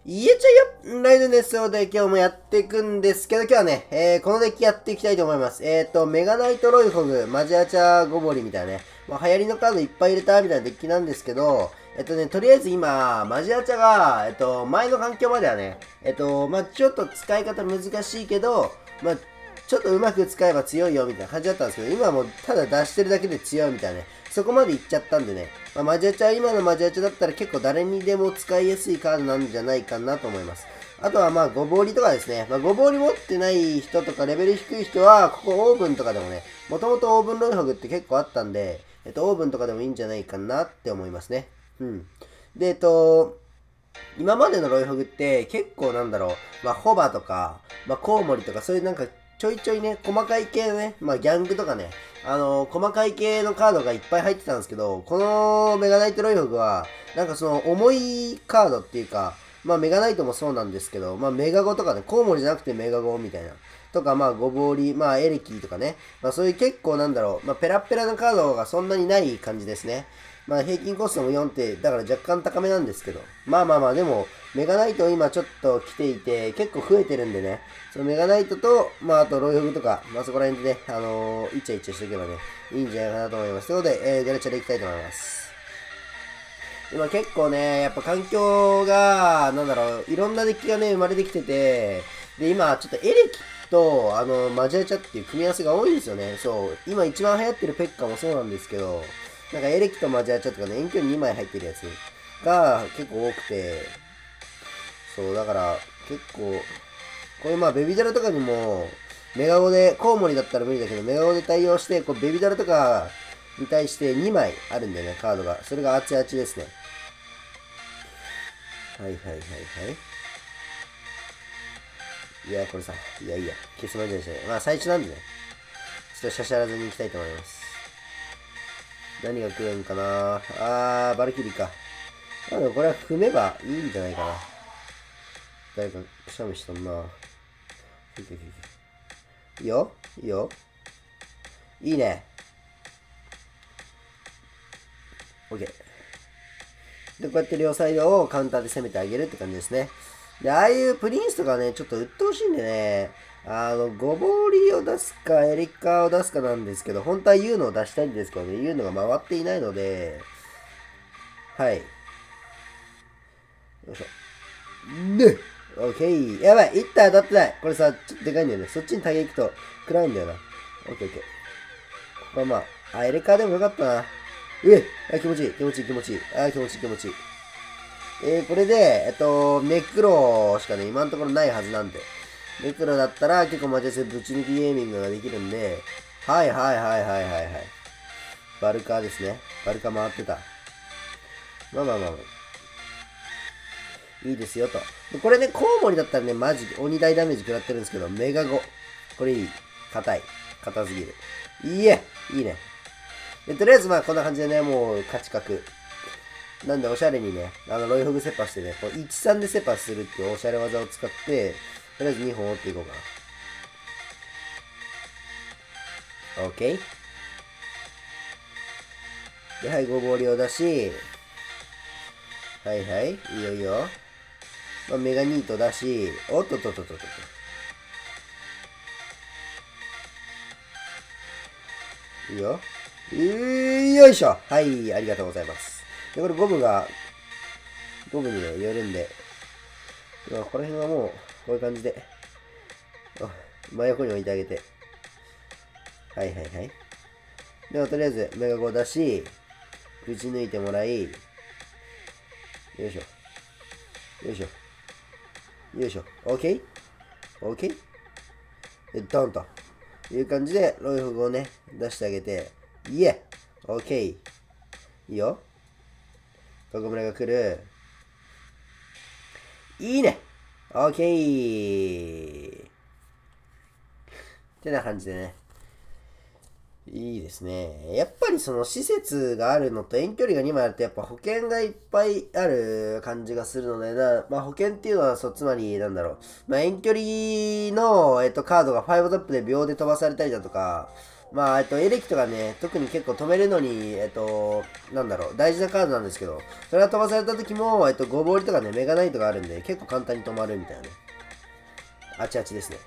いえちゃよ、ライドですので今日もやっていくんですけど、今日はね、このデッキやっていきたいと思います。メガナイトロイホグ、マジアチャゴボリみたいなね、流行りのカードいっぱい入れたみたいなデッキなんですけど、とりあえず今、マジアチャが、前の環境まではね、ちょっと使い方難しいけど、ちょっとうまく使えば強いよみたいな感じだったんですけど、今はもうただ出してるだけで強いみたいなね、そこまでいっちゃったんでね、マジアチャ、今のマジアチャだったら結構誰にでも使いやすいカードなんじゃないかなと思います。あとはごぼうりとかですね。ごぼうり持ってない人とかレベル低い人は、ここオーブンとかでもね、もともとオーブンロイホグって結構あったんで、オーブンとかでもいいんじゃないかなって思いますね。うん。で、今までのロイホグって結構なんだろう、ホバとか、コウモリとかそういうなんかちょいちょいね、細かい系のね、ギャングとかね、細かい系のカードがいっぱい入ってたんですけど、このメガナイトロイホグは、なんかその重いカードっていうか、メガナイトもそうなんですけど、メガゴとかね、コウモリじゃなくてメガゴみたいな。とか、ゴボウリ、エレキとかね。そういう結構なんだろう、ペラッペラなカードがそんなにない感じですね。平均コストも4って、だから若干高めなんですけど。でも、メガナイト今ちょっと来ていて、結構増えてるんでね、そのメガナイトと、あとロイフグとか、そこら辺でね、イチャイチャしておけばね、いいんじゃないかなと思います。ということで、ガラチャでいきたいと思います。今結構ね、やっぱ環境が、なんだろう、いろんなデッキがね、生まれてきてて、で、今、ちょっとエレキと、マジャチャっていう組み合わせが多いんですよね。そう、今一番流行ってるペッカもそうなんですけど、なんかエレキとマジャチャとかね、遠距離2枚入ってるやつが結構多くて、そう、だから結構、これベビダラとかにも、メガゴで、コウモリだったら無理だけど、メガゴで対応して、ベビダラとかに対して2枚あるんだよね、カードが。それがアチアチですね。はいはいはいはい。いや、これさ、いやいや、消すまでじゃない。最初なんでね、ちょっとシャシャラずに行きたいと思います。何が来るんかなバルキリーか。でもこれは踏めばいいんじゃないかな。誰かくしゃみしとんな。いいよいいよ。いいね。オッケー。で、こうやって両サイドをカウンターで攻めてあげるって感じですね。で、ああいうプリンスとかね、ちょっと売ってほしいんでね、ごぼうりを出すか、エリカを出すかなんですけど、本当はユーノを出したいんですけどね、ユーノが回っていないので、はい。よいしょ。ねオッケー。やばい、一体当たってない。これさ、ちょっとでかいんだよね。そっちにタゲ行くと食らうんだよな。オッケーオッケー。ここはエレカでもよかったな。気持ちいい、気持ちいい、気持ちいい。気持ちいい、気持ちいい。これで、ネクロしかね、今のところないはずなんで。ネクロだったら結構マジでぶち抜きゲーミングができるんで、はいはいはいはいはいはい。バルカーですね。バルカ回ってた。いいですよと。これね、コウモリだったらね、マジ鬼大ダメージ食らってるんですけど、メガ5。これいい。硬い。硬すぎる。いいね。で、とりあえずこんな感じでね、もう勝ち確。なんでおしゃれにね、ロイフグセパしてね、こう1-3でセパするっていうおしゃれ技を使って、とりあえず2本折っていこうかな。OK。で、はい、ごぼうりを出し、はいはい、いいよいいよ。メガニート出し、おっとっとっとっとっと。いいよ。よいしょ。はい、ありがとうございます。で、これゴムにね、寄るんで、この辺はもう、こういう感じで、真横に置いてあげて。はいはいはい。では、とりあえず、メガ5出し、打ち抜いてもらい、よいしょ。よいしょ。よいしょ。OK?OK?、OK? で、ドンという感じで、ロイフグをね、出してあげて、イエ !OK! いいよ。ここ村が来る。いいね !OK! ってな感じでね。いいですね。やっぱりその施設があるのと遠距離が2枚あるとやっぱ保険がいっぱいある感じがするので保険っていうのはつまりなんだろう。遠距離の、カードが5タップで秒で飛ばされたりだとか、 まあ、エレキとかね、特に結構止めるのに、なんだろう、大事なカードなんですけど、それが飛ばされた時も、ゴボウリとかね、メガナイトがあるんで、結構簡単に止まるみたいなね。あちあちですね。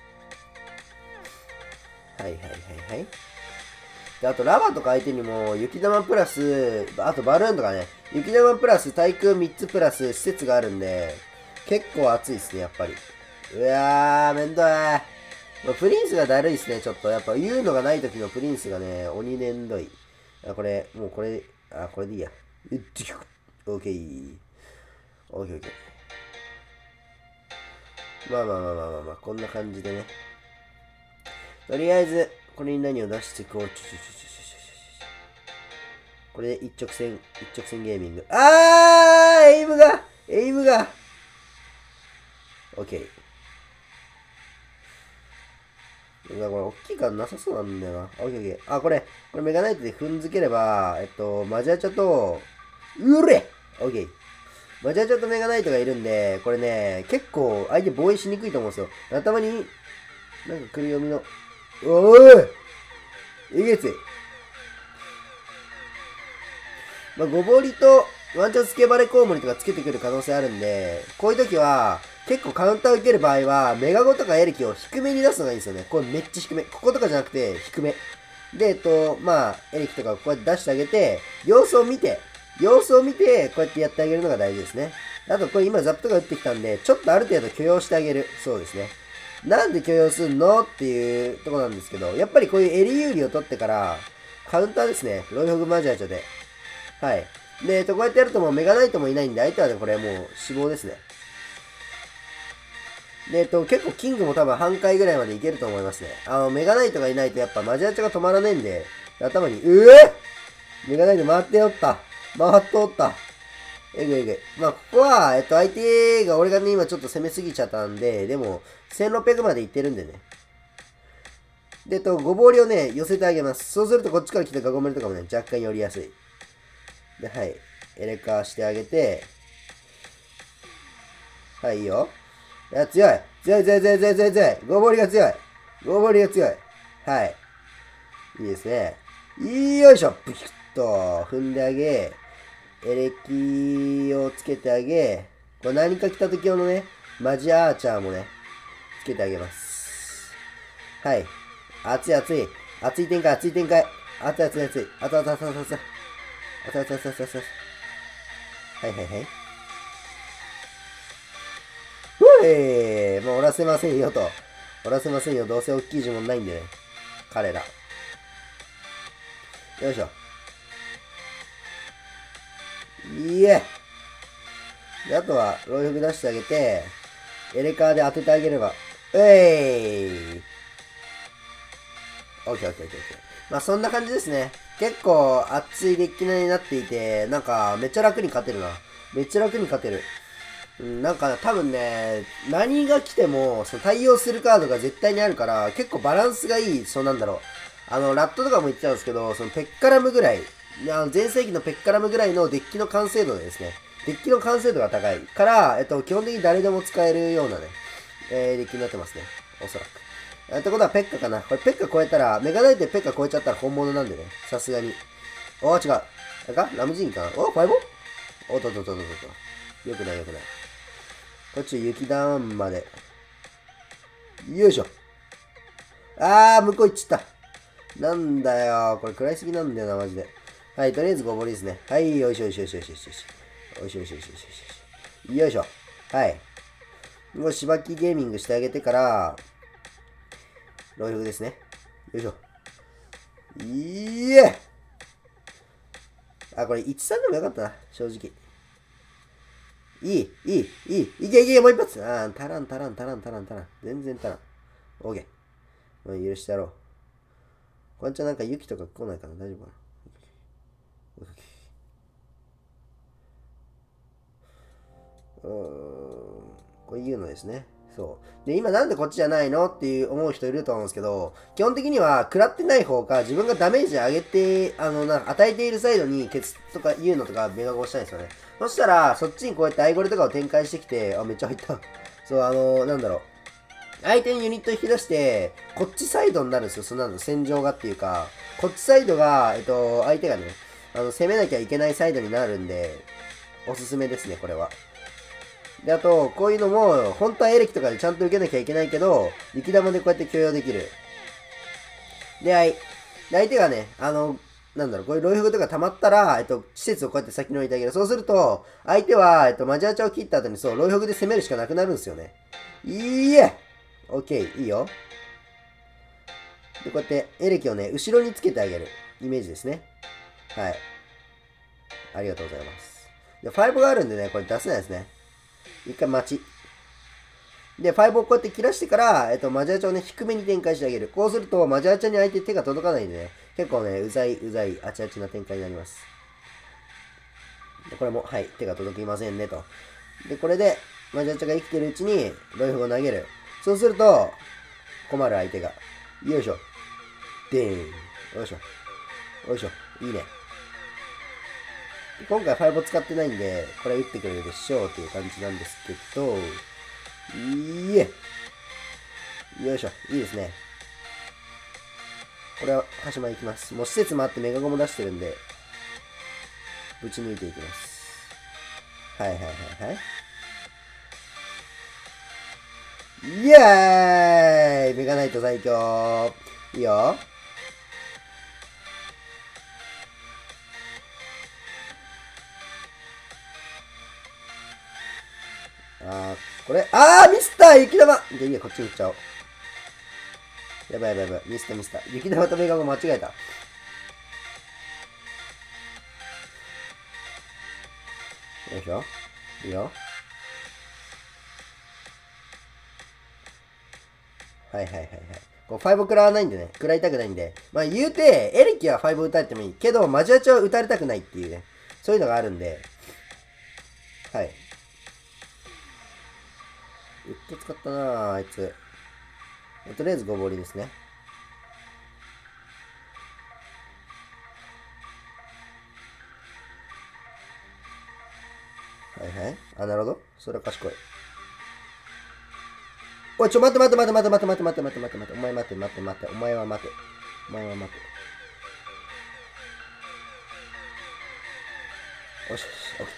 はいはいはいはい。で、あとラバとか相手にも、雪玉プラス、あとバルーンとかね、雪玉プラス対空3つプラス施設があるんで、結構熱いですね、やっぱり。うわー、めんどい。プリンスがだるいっすね、ちょっと。やっぱ言うのがない時のプリンスがね、鬼めんどい。これ、もうこれ、これでいいや。オッケー。オッケーオッケー。まあまあまあまあまあまあ、こんな感じでね。とりあえず、これに何を出していこう。これで一直線ゲーミング。エイムがオッケー。これ大きいからなさそうなんだよな。オッケーオッケー。これメガナイトで踏んづければ、マジャチャと、うれオッケー。マジャチャとメガナイトがいるんで、これね、結構相手防衛しにくいと思うんですよ。頭に、なんか来る読みの、おーいえげつい。まあ、ゴボリとワンチャンスケバレコウモリとかつけてくる可能性あるんで、こういう時は、結構カウンター受ける場合は、メガゴとかエレキを低めに出すのがいいんですよね。これめっちゃ低め。こことかじゃなくて、低め。で、まあ、エレキとかこうやって出してあげて、様子を見て、こうやってやってあげるのが大事ですね。あと、これ今ザップとか打ってきたんで、ちょっとある程度許容してあげる。そうですね。なんで許容すんのっていうとこなんですけど、やっぱりこういう襟有利を取ってから、カウンターですね。ロイホグマジャーチョで。はい。で、こうやってやるともうメガナイトもいないんで、相手はね、これもう死亡ですね。で、結構キングも多分半回ぐらいまでいけると思いますね。メガナイトがいないとやっぱマジアチョが止まらねえんで、頭に、メガナイト回っておった。回っておった。えぐいえぐい。まあ、ここは、相手が俺がね、今ちょっと攻めすぎちゃったんで、でも、1600までいってるんでね。で、ごぼうりをね、寄せてあげます。そうするとこっちから来たガゴメルとかもね、若干寄りやすい。で、はい。エレカーしてあげて、はい、いいよ。いや、強い。強い。ごぼうりが強い。はい。いいですね。よいしょ。ブキッと踏んであげ、エレキをつけてあげ、これ何か来た時用のね、マジアーチャーもね、つけてあげます。はい。熱い。熱い展開。熱い。熱い。はい。もうおらせませんよと。どうせ大きい呪文ないんでね。彼ら。よいしょ。で、あとは、ロイフグ出してあげて、エレカーで当ててあげれば。オッケー。まあそんな感じですね。結構熱いデッキになっていて、なんかめっちゃ楽に勝てるな。なんか多分ね、何が来てもその対応するカードが絶対にあるから、結構バランスがいい、なんだろう。ラットとかも言ってたんですけど、そのペッカラムぐらい、前世紀のペッカラムぐらいのデッキの完成度ですね。デッキの完成度が高いから、基本的に誰でも使えるようなね、デッキになってますね。おそらく。ってことはペッカかな。これペッカ超えたら、メガナイトでペッカ超えちゃったら本物なんでね。さすがに。違う。あれかラムジーンかなファイボおっと。よくない。こっち雪弾まで。よいしょ。向こう行っちゃった。なんだよ。これ食らいすぎなんだよな、マジで。はい、とりあえずごぼりですね。はい、よいしょ。よいしょ。はい。もうしばきゲーミングしてあげてから、ロイフグですね。よいしょ。これ13でもよかったな、正直。いけ、もう一発。足らん。全然足らん。オーケー。許してやろう。こんちゃんなんか雪とか来ないかな大丈夫かなこういうのですね。そう。で、今なんでこっちじゃないのっていう思う人いると思うんですけど、基本的には食らってない方か、自分がダメージ上げて、与えているサイドにケツとかいうのとかメガゴしたいんですよね。そしたら、そっちにこうやってアイゴレとかを展開してきて、めっちゃ入った。そう、なんだろ相手にユニット引き出して、こっちサイドになるんですよ。そんなの戦場がっていうか、こっちサイドが、相手がね、攻めなきゃいけないサイドになるんで、おすすめですね、これは。で、あと、こういうのも、本当はエレキとかでちゃんと受けなきゃいけないけど、雪玉でこうやって許容できる。で、相手がね、なんだろう、こういうロイフグとか溜まったら、施設をこうやって先に置いてあげる。そうすると、相手は、マジアチャを切った後にそう、ロイフグで攻めるしかなくなるんですよね。いいえ !OK、いいよ。で、こうやってエレキをね、後ろにつけてあげるイメージですね。はい。ありがとうございます。で、5があるんでね、これ出せないですね。一回待ち。で、5をこうやって切らしてから、マジアチャをね、低めに展開してあげる。こうすると、マジアチャに相手手が届かないんでね、結構ね、うざい、あちあちな展開になります。で、これも、はい、手が届きませんね、と。で、これで、マジアチャが生きてるうちに、ロイフを投げる。そうすると、困る相手が。よいしょ。でーん。よいしょ。よいしょ。いいね。今回5を使ってないんで、これ打ってくれるでしょうっていう感じなんですけど、いえ。よいしょ。いいですね。これは、鹿島行きます。もう施設もあってメガゴも出してるんで、ぶち抜いていきます。はいはいはいはい。イエーイメガナイト最強いいよ。これ、ミスった雪玉で、いいや、こっちに行っちゃおう。やばいやばいやばい。ミスった。雪玉とメガゴ間違えた。よいしょ。いいよ。はい。こう、5食らわないんでね。食らいたくないんで。まあ言うて、エレキは5打たれてもいい。けど、マジアチは打たれたくないっていうね。そういうのがあるんで。はい。うっと使ったなぁ、あいつ。とりあえずごぼりですね。はい。なるほど。それは賢い。おい、待って。お前待て。お前は待て。お前は待て。よし、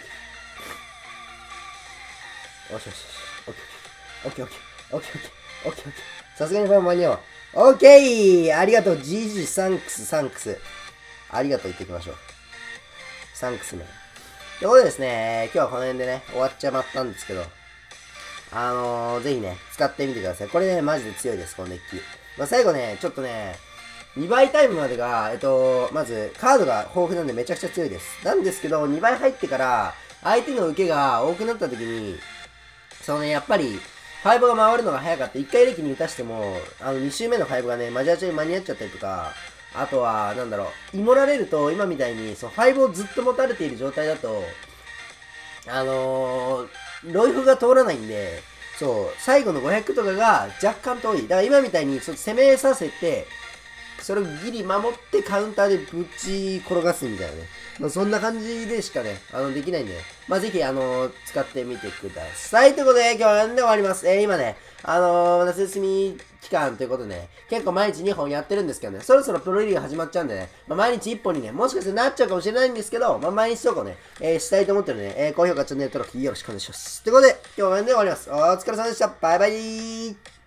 オッケー。オッケー。さすがにこれ間に合う。オッケーありがとう。GG サンクス。ありがとう言っていきましょう。サンクスね。ということでですね、今日はこの辺でね、終わっちゃまったんですけど、ぜひね、使ってみてください。これね、マジで強いです、このデッキ。まあ、最後ね、ちょっとね、2倍タイムまでが、まず、カードが豊富なんでめちゃくちゃ強いです。なんですけど、2倍入ってから、相手の受けが多くなった時に、やっぱり、5が回るのが早かった。1回歴に打たしても、2周目の5がね、マジアチャに間に合っちゃったりとか、あとは、イモられると、今みたいに、5をずっと持たれている状態だと、ロイフが通らないんで、最後の500とかが若干遠い。だから今みたいに、攻めさせて、それをギリ守ってカウンターでぶち転がすみたいなね。そんな感じでしかね、できないんで、ぜひ、使ってみてください。ということで、今日はなんで終わります。今ね、夏休み期間ということでね、結構毎日2本やってるんですけどね、そろそろプロリーグ始まっちゃうんでね、毎日1本にね、もしかしてなっちゃうかもしれないんですけど、毎日投稿ね、したいと思ってるんでね、高評価、チャンネル登録よろしくお願いします。ということで、今日はなんで終わります。お疲れ様でした。バイバイ。